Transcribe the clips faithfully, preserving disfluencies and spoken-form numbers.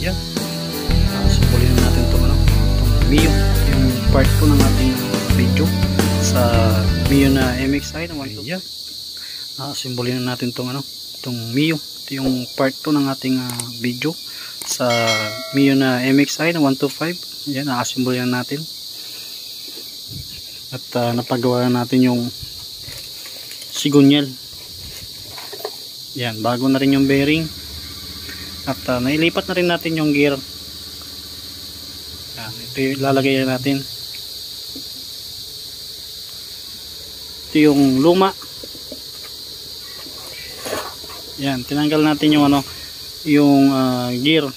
Yan. Uh, Sumulin natin itong ano, itong Mio. Yung part two ng ating video sa Mio na M X I na one two. Yan. Uh, Sumulin natin itong ano, itong Mio. Ito yung part two ng ating uh, video sa Mio na M X I na one two five. Yan, nakasimbol yan natin. At uh, napagawa natin yung sigunyal. Yan, bago na rin yung bearing. At uh, nailipat na rin natin yung gear. Yan, ito yung ilalagay natin. Ito yung luma. Yan, tinanggal natin yung ano, yung uh, gear.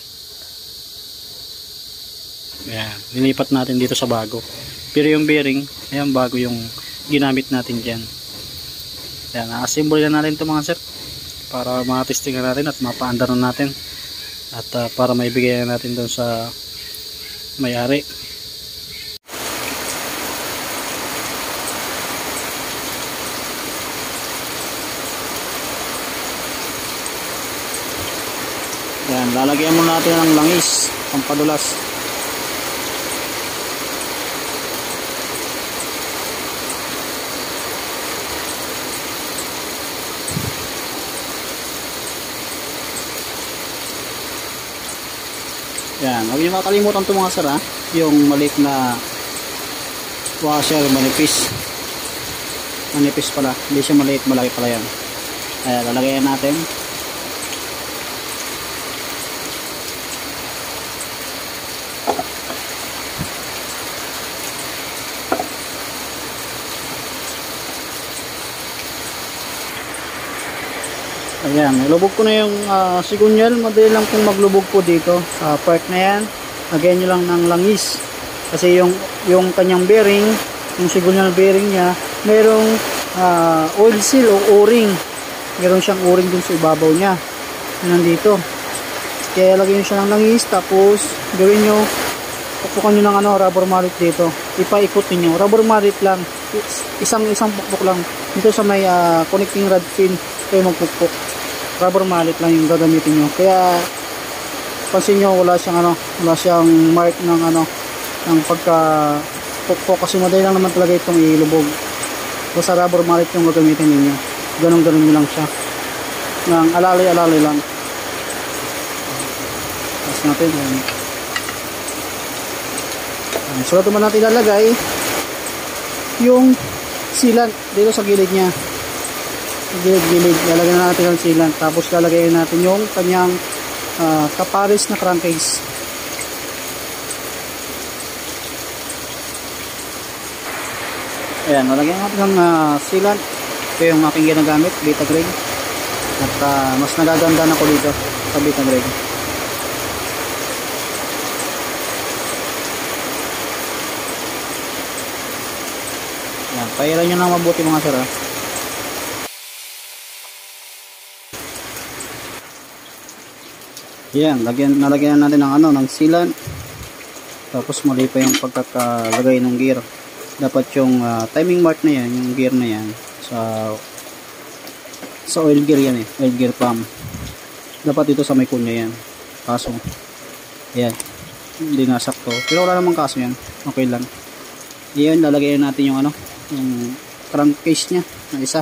Yan, nilipat natin dito sa bago. Pero yung bearing, ayan, bago yung ginamit natin dyan. Yan, na-assemble na natin ito mga sir, para matestingan natin at mapaandar na natin. At uh, para maibigay natin doon sa may-ari. Yan, lalagyan muna natin ng langis, pampadulas. Yan, huwag niyo makalimutan ito mga sir ha, yung maliit na washer, manipis. Manipis pala, hindi siya maliit, malaki pala yan. Ayan, lalagayan natin. Ayan, nilubog ko na yung uh, sigunyal. Madali lang kung maglubog po dito sa uh, part na yan. Lagyan nyo lang ng langis. Kasi yung, yung kanyang bearing, yung sigunyal bearing nya, merong uh, oil seal o o-ring. Meron siyang o-ring dun sa ibabaw nya. Nandito. Kaya lagyan nyo siya ng langis. Tapos gawin nyo, pupukan nyo ng ano, rubber mallet dito. Ipaikot niyo. Rubber mallet lang. Isang isang pukpok lang. Dito sa may uh, connecting rod pin kayo magpukpok. Rubber mallet lang yung gagamitin nyo. Kaya pansin nyo, wala siyang ano, wala siyang mark ng ano, ng pagka pukpok, kasi madali lang naman talaga itong ilubog. Basta rubber mallet yung gagamitin niyo. Ganun ganun nyo lang siya. Nang alalay-alalay lang. Tapos natin yan. So ito man natin ilalagay yung sealant dito sa gilid nya. Gilid-gilid, lalagyan na natin ang sealant. Tapos lalagyan natin yung kanyang uh, kapares na crankcase. Ayan, lalagyan natin ang uh, sealant. Ito yung aking ginagamit, Vitagrade. At uh, mas nagaganda ako dito sa Vitagrade. Ayan, pairan nyo lang mabuti mga sir ha. Yan, lagyan, nalagyan natin ng ano, ng sealant. Tapos mali pa yung pagkakalagay ng gear. Dapat yung uh, timing mark na yan, yung gear na yan, sa sa oil gear yan eh, oil gear pump. Dapat ito sa may kunya yan. Kaso, yan, hindi nasakto. Pero wala namang kaso yan, okay lang. Yan, lalagyan natin yung ano, yung crankcase nya na isa.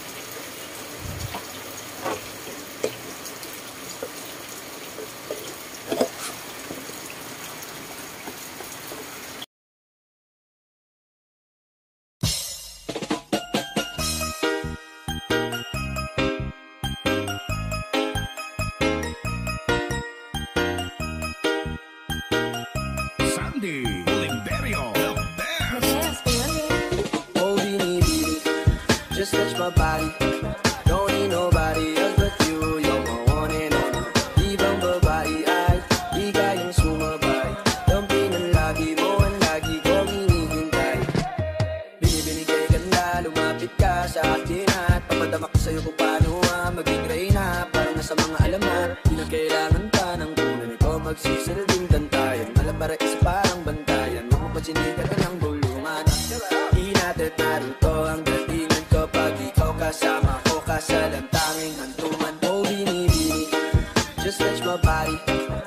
Just touch my body. Don't need nobody else but you. You're my one and only. Ibang babae ay di kayang sumabay. Dampi ng lagi mo ang lagi kong hinihintay. Binibinigay ganda, lumapit ka sa akin at papadama ko sa'yo kung paano ah, maging reyna. Parang nasa mga alamat, di na kailangan pa ng kunan. Ikaw magsisilbing dantayan. Malabara is parang bantayan. Mapapansinigan ka ng bulungan. Di natin naruto ang gatingan ko pag ikaw kasama ko ka sa lantanging hantungan. Oh, binibini, just touch my body. Don't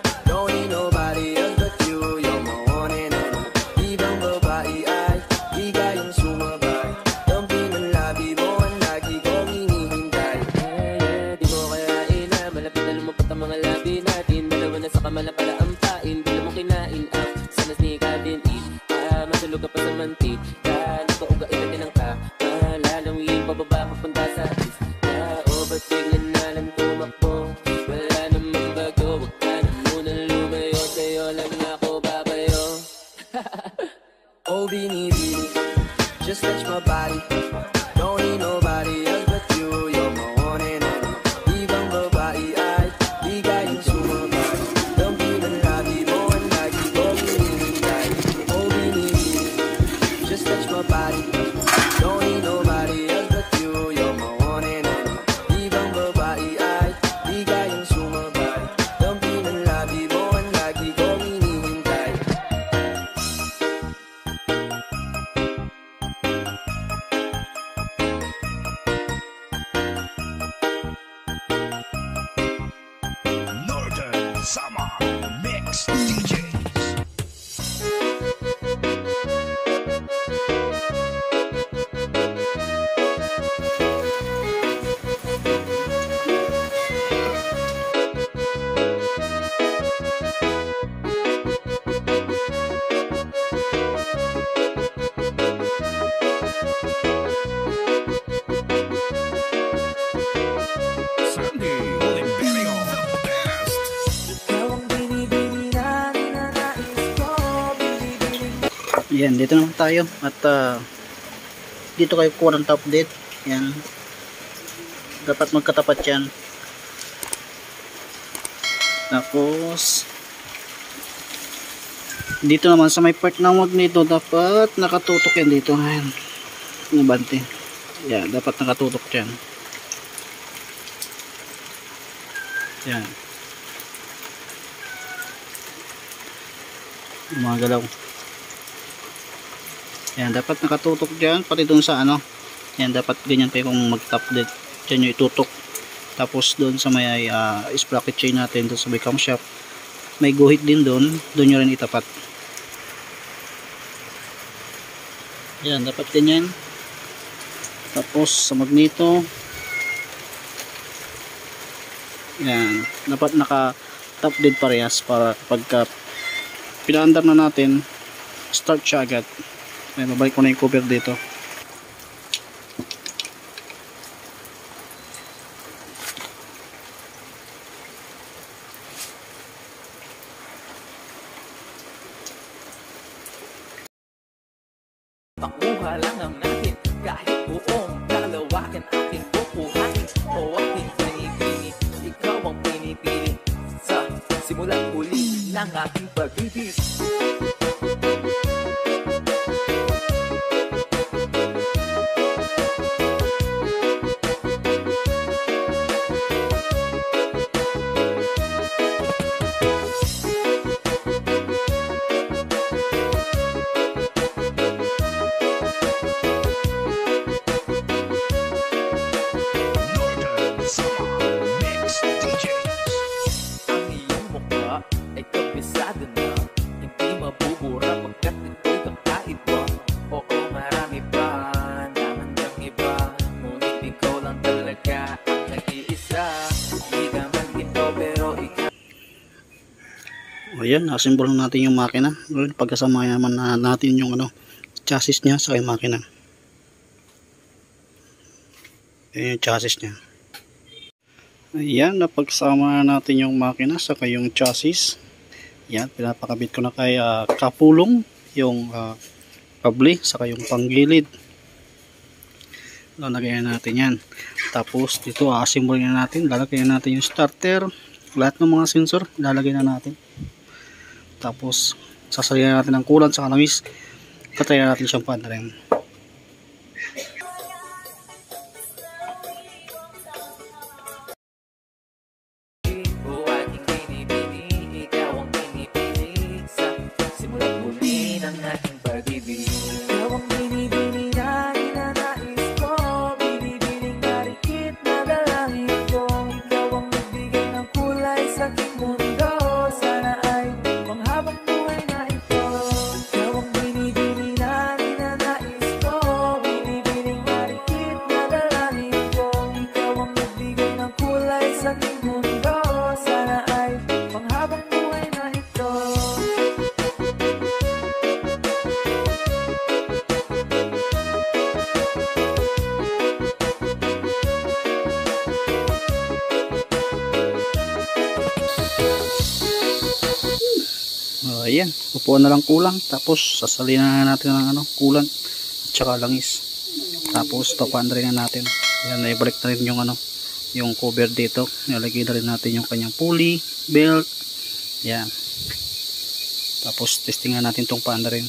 Don't need nobody else but you. You're my one and only. Ibang babae ay di kayang sumabay. Dumping ng labi mo ang lagi kong hinihintay. Yeah, yeah, di mo kayain na malapit na lumapot ang mga labi natin. Dalawa na sa kamala pala ang pain. Di mo kinain ang sanas ni Kadin. Ah, masulog ka pa sa mantik. Kala ko uga ina din ang ka. Malalawin pababa papunta sa is. Yeah, oh, ba't biglan na lang tumakbo? Wala namang bago. Wag ka na munang lumayo. Sa'yo lang ako babayo. Oh, binibini, just touch my body. Don't need nobody else but you. You're my one and only. Ibang babae ay di kayang sumabay. Dumping ng labi mo ang lagi kong hinihintay. Oh, binibini, just touch my body. Don't need nobody else but you. You're my one and only. Ibang babae ay di kayang sumabay. Dumping ng labi mo ang lagi kong hinihintay. Northern Summer Mix D Js. Sandy Oliverio, the best. Ikaw ang binibini na ninanais ko. Binibini Yan, dito naman tayo at ah, dito kayo kuha ng top date. Yan, dapat magkatapat yan. Tapos dito naman sa may part ng magneto dapat nakatutok yan dito. Ayan, nabante. Yan, dapat nakatutok yan. Yan, mga galaw. Yan, dapat nakatutok dyan pati dun sa ano. Yan, dapat ganyan pa kung mag top dead dyan yung itutok. Tapos dun sa may uh, sprocket chain natin dun sa may camshaft, may guhit din dun, dun nyo rin itapat. Yan, dapat ganyan. Tapos sa magneto, yan, dapat naka top dead parehas para pagka pinaandar na natin, start siya agad. Ay, babalik ko na yung cover dito. Pakuha lang ang natin kahit buong dalawakan aking kukuhain o aking pinipili. Ikaw ang pinipili sa simulat huli ng aking pag-ibig. Northern Summer Mix D Js. Ang iyong mukha ay kabisado na, hindi mabubura pagkat ito'y kakaiba. Oo, marami pa naman diyang iba, ngunit ikaw lang talaga ang nag-iisa. Di naman ito pero ikaw. O yan, nasimbol natin yung makina. Ngayon, pagkasama naman na natin yung ano, chassis niya sa yung makina. Ayan yung chassis niya. Ayan, napagsama natin yung makina sa yung chassis. Yan, pinapakabit ko na kay uh, kapulong yung uh, kable saka yung panggilid. Lalagayan natin yan. Tapos dito assemble na natin, lalagyan natin yung starter, lahat ng mga sensor lalagyan na natin. Tapos sasalihan natin ng coolant sa langis, katayan natin siyang pandarin. O aking pinipili, ikaw ang pinipili sa simulat muli ng aking pag-ibig. Ikaw ang binibini na ninanais ko. Binibining marikit na dalangin ko. Ikaw ang nagbigay ng kulay sa aking mundo. Sana ay ayan, upuan na lang kulang. Tapos sasalin na natin ng ano, kulan at saka langis. Tapos papaandarin na natin. Ayan, naibalik na rin yung ano, yung cover dito. Nilagay na rin natin yung kanyang pulley, belt. Ayan. Tapos testingan natin tong paandarin.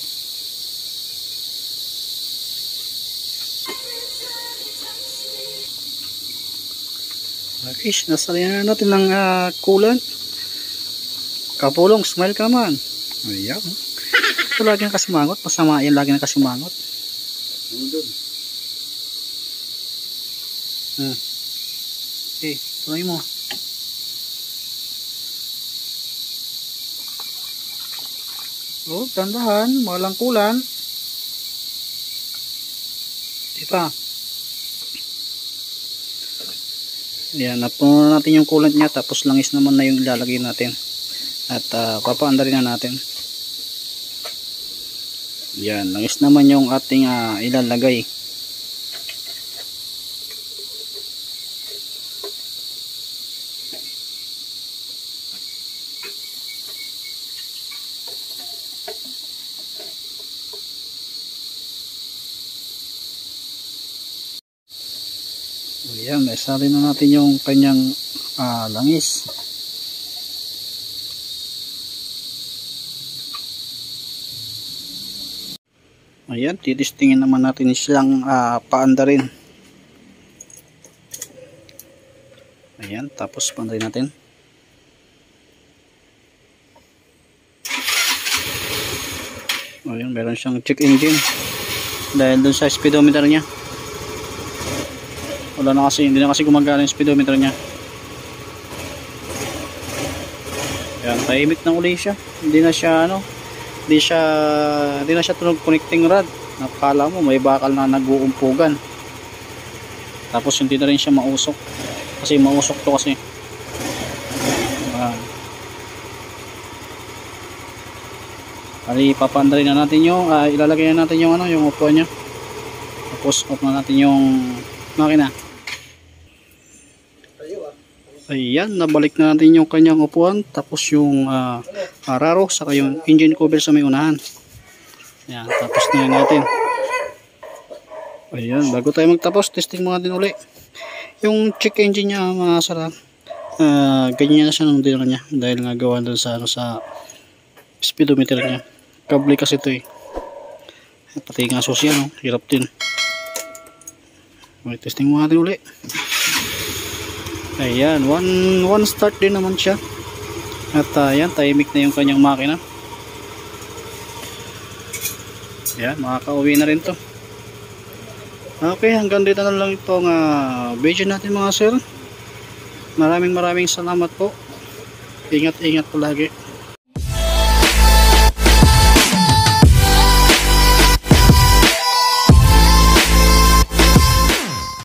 Okay, nasalin na natin ng uh, kulan. Kapulong, smile ka man. Ayan. Ito lagi na kasimangot. Masama yan, lagi na kasimangot. Ah. Okay, tuloy mo. Oh, tandahan, walang kulan. Diba? Yan, napuno na natin yung kulant niya. Tapos langis naman na yung ilalagay natin. At uh, papaandarin na natin. Yan, langis naman yung ating uh, ilalagay. Ayan, isalin na natin yung kanyang uh, langis. Ayan, titistingin naman natin silang uh, paandarin. Ayan, tapos paandarin natin. Ayan, meron siyang check engine dahil dun sa speedometer niya. Wala na kasi, hindi na kasi gumagana yung speedometer niya. Ayan, tahimik na uli siya. Hindi na siya ano, hindi siya hindi na siya tunog connecting rod. Nakakala mo may bakal na nag-uumpugan. Tapos hindi na rin siya mausok. Kasi mausok to kasi. Ayan. Kali papandarin na natin yung uh, ilalagay na natin yung ano, yung upuan niya. Tapos off na natin yung makina. Ayan, nabalik na natin yung kanyang upuan. Tapos yung uh, araro, saka yung engine cover sa may unahan. Ayan, tapos na natin. Ayan, bago tayo magtapos, testing muna din uli. Yung check engine niya mga sara, uh, ganyan na siya nung dinala niya. Dahil nga gawa doon sa, ano, sa speedometer niya. Kable kasi ito eh. Pati nga susi, no? Hirap din. Okay, testing muna natin uli. Ayan, one, one start din naman siya. At uh, ayan, tahimik na yung kanyang makina. Ayan, makaka-uwi na rin to. Okay, hanggang dito na lang itong uh, video natin mga sir. Maraming maraming salamat po. Ingat-ingat po lagi.